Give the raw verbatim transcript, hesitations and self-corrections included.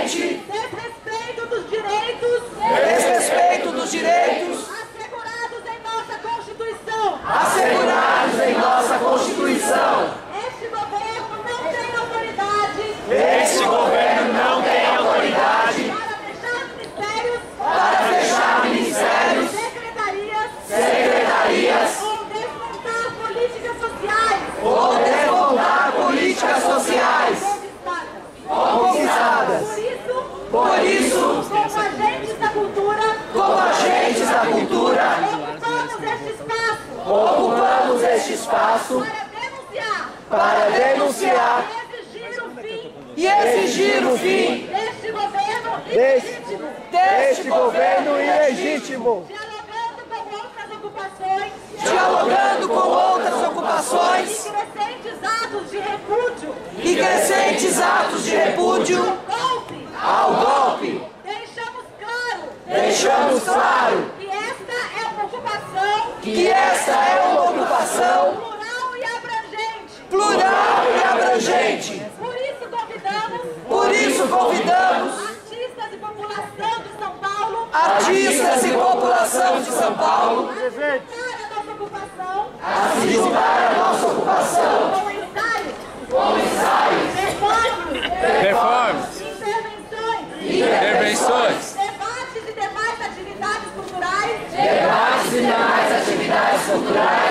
urgente desrespeito dos direitos desrespeito dos direitos assegurados em nossa Constituição. assegurados em nossa Constituição. Este governo não tem autoridade Este governo não tem autoridade para fechar ministérios, para fechar ministérios, secretarias, secretarias ou desmontar políticas sociais ou desmontar políticas sociais conquistadas. conquistadas. Por isso, Por isso, como agentes da cultura, como agentes da cultura, ocupamos este espaço ocupamos este espaço para denunciar, para denunciar exigir o fim e exigir o fim deste governo Deste- ilegítimo, Este governo ilegítimo, dialogando com outras ocupações dialogando com outras ocupações e crescentes atos de repúdio e crescentes atos de repúdio ao golpe. ao golpe. Deixamos claro Deixamos claro que esta é uma ocupação que esta é uma ocupação plural e abrangente. plural e abrangente. Por isso convidamos Por isso convidamos artistas e população de São Paulo artistas e população de São Paulo para a nossa ocupação a se juntar à nossa ocupação com ensaios, com ensaios, reformas, Reformas, intervenções, intervenções, debates e demais atividades culturais debates e demais atividades culturais